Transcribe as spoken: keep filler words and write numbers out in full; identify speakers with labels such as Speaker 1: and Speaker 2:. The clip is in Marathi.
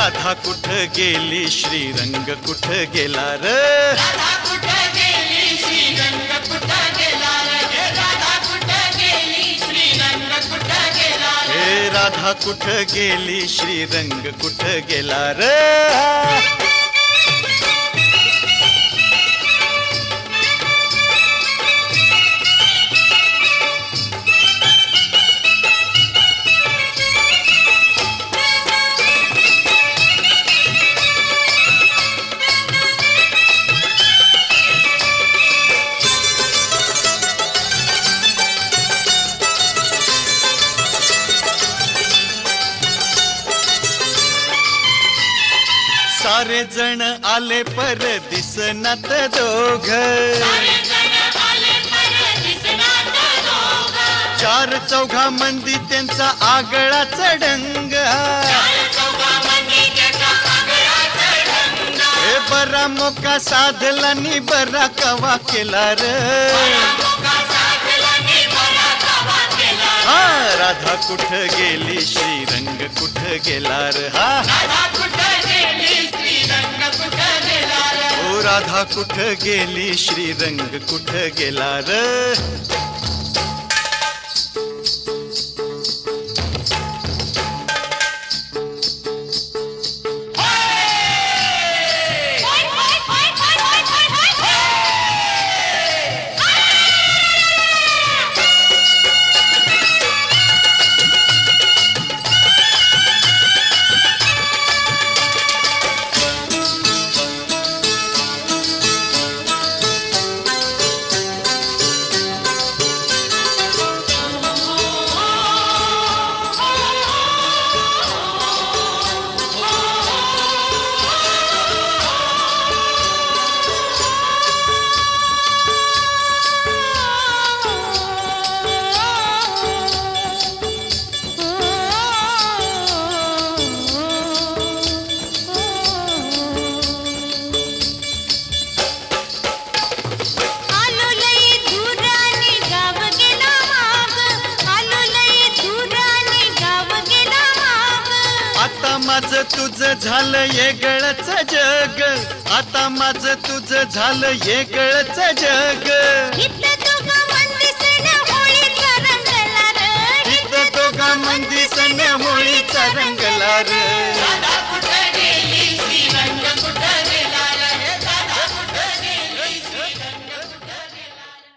Speaker 1: राधा कुठं गेली श्रीरंग कुठं गेला र
Speaker 2: राधा कुठं गेली श्रीरंग कुठं गेला रे राधा कुठं गेली श्रीरंग कुठं गेला
Speaker 1: हे राधा कुठं गेली श्रीरंग कुठं गेला र सारे जण आले पर दिसनात दोघ
Speaker 2: सारे जण आले पर दिसनात दोघ
Speaker 1: चार चौघा मंदी त्यांचा आगळाच ढंग
Speaker 2: चार चौघा मंदी त्यांचा आगळाच ढंग
Speaker 1: हे बरा मोका साधला नि बरा कवा केला र
Speaker 2: मोका साधला नि बरा कवा केला
Speaker 1: हा राधा कुठं गेली श्रीरंग कुठं गेला र हा
Speaker 2: राधा कुठं गेली श्रीरंग कुठं गेला रे
Speaker 1: ओ राधा कुठं गेली श्रीरंग कुठं गेला र माझं तुझं झालं येगळच जग आता माझं तुझं झालं येगळच जग
Speaker 2: इथं दोघा मंदी सण होळीचा रंगला रे
Speaker 1: इथं दोघा मंदी सण होळीचा रंगला रे